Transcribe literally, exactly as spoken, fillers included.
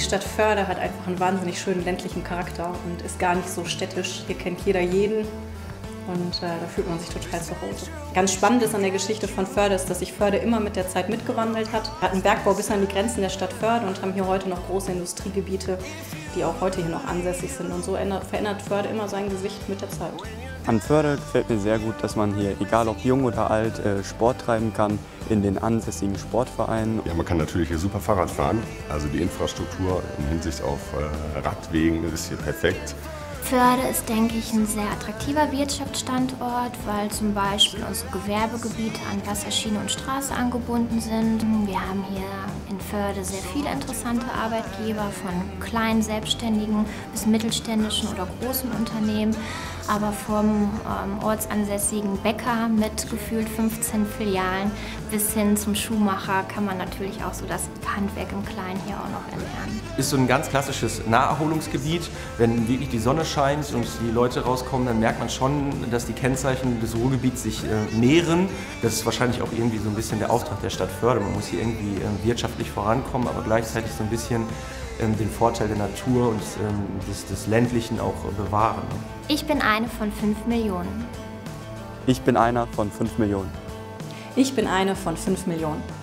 Stadt Förde hat einfach einen wahnsinnig schönen ländlichen Charakter und ist gar nicht so städtisch. Hier kennt jeder jeden und äh, da fühlt man sich total zu Hause. Ganz spannend ist an der Geschichte von Förde ist, dass sich Förde immer mit der Zeit mitgewandelt hat. Wir hatten Bergbau bis an die Grenzen der Stadt Förde und haben hier heute noch große Industriegebiete, die auch heute hier noch ansässig sind. Und so ändert, verändert Förde immer sein Gesicht mit der Zeit. An Förde gefällt mir sehr gut, dass man hier, egal ob jung oder alt, Sport treiben kann in den ansässigen Sportvereinen. Ja, man kann natürlich hier super Fahrrad fahren. Also die Infrastruktur in Hinsicht auf Radwegen ist hier perfekt. Förde ist, denke ich, ein sehr attraktiver Wirtschaftsstandort, weil zum Beispiel unsere Gewerbegebiete an Wasserschiene und Straße angebunden sind. Wir haben hier in Förde sehr viele interessante Arbeitgeber, von kleinen Selbstständigen bis mittelständischen oder großen Unternehmen. Aber vom ähm, ortsansässigen Bäcker mit gefühlt fünfzehn Filialen bis hin zum Schuhmacher kann man natürlich auch so das Handwerk im Kleinen hier auch noch erlernen. Ist so ein ganz klassisches Naherholungsgebiet. Wenn wirklich die Sonne scheint und die Leute rauskommen, dann merkt man schon, dass die Kennzeichen des Ruhrgebiets sich äh, mehren. Das ist wahrscheinlich auch irgendwie so ein bisschen der Auftrag der Stadt Förde. Man muss hier irgendwie äh, wirtschaftlich vorankommen, aber gleichzeitig so ein bisschen ähm, den Vorteil der Natur und ähm, des, des Ländlichen auch äh, bewahren. Ich bin eine von fünf Millionen. Ich bin einer von fünf Millionen. Ich bin eine von fünf Millionen.